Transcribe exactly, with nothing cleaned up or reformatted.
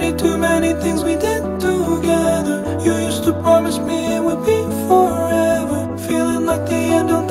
way too many things we did together. You used to promise me it would be forever, feeling like the end of